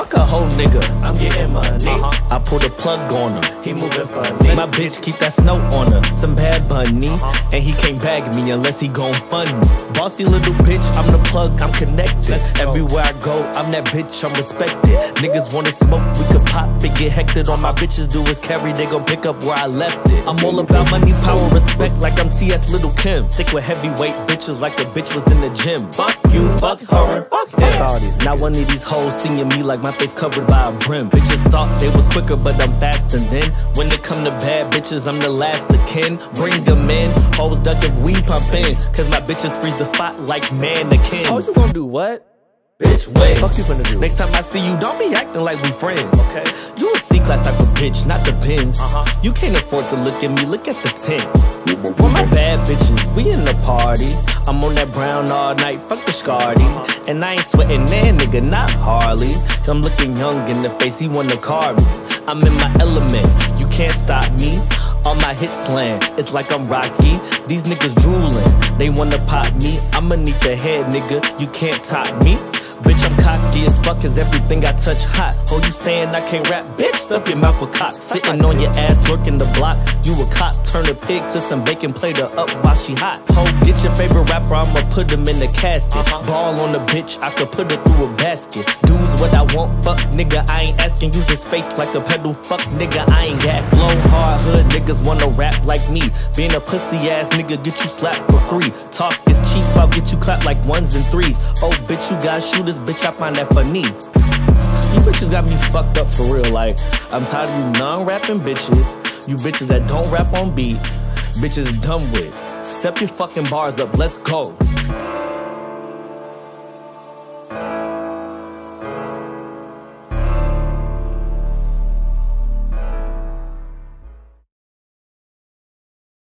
Fuck a whole nigga, I'm getting money. I pulled a plug on her, he moving funny. my bitch keep that snow on her, some bad bunny, and he can't bag me unless he gon' fund me. Bossy little bitch, I'm the plug, I'm connected. Everywhere I go, I'm that bitch, I'm respected. Niggas wanna smoke, we could pop it, get hected. All my bitches do is carry, they gon' pick up where I left it. I'm all about money, power, respect, like I'm T.S. Little Kim. Stick with heavyweight bitches like a bitch was in the gym. Fuck you, fuck her, and fuck him. Not one of these hoes seeing me like my face covered by a brim. Bitches thought they was quicker, but I'm faster than. When it come to bad bitches, I'm the last of kin. Bring them in, hoes duck if we pump in. Cause my bitches freeze the spot like mannequins. Oh, you gon' do what? Bitch, wait. Fuck you finna do? Next time I see you, don't be acting like we friends. Okay. You a C-class type of bitch, not the Benz. You can't afford to look at me, look at the tent. With my bad bitches, we in the party. I'm on that brown all night, fuck the Scardy. And I ain't sweating that nigga, not Harley. I'm looking young in the face, he wanna car me. I'm in my element, you can't stop me. All my hits land, it's like I'm Rocky. These niggas drooling, they wanna pop me. I'ma need the head, nigga, you can't top me. Bitch, I'm cocky as fuck, cause everything I touch hot. Oh, you saying I can't rap? Bitch, stuff your mouth with cock. Sitting on your ass, lurking the block. You a cop, turn a pig to some bacon, plate her up while she hot. Ho, get your favorite rapper, I'ma put him in the casket. Ball on the bitch, I could put her through a basket. Dudes what I want, fuck nigga, I ain't asking. Use his face like a pedal, fuck nigga, I ain't got flow hard. Hood niggas wanna rap like me. Being a pussy ass nigga, get you slapped for free. Talk is cheap, I'll get you clapped like 1s and 3s. Oh, bitch, you got shooters, bitch, I find that funny. You bitches got me fucked up for real, like I'm tired of you non-rapping bitches. You bitches that don't rap on beat, bitches done with. Step your fucking bars up, let's go.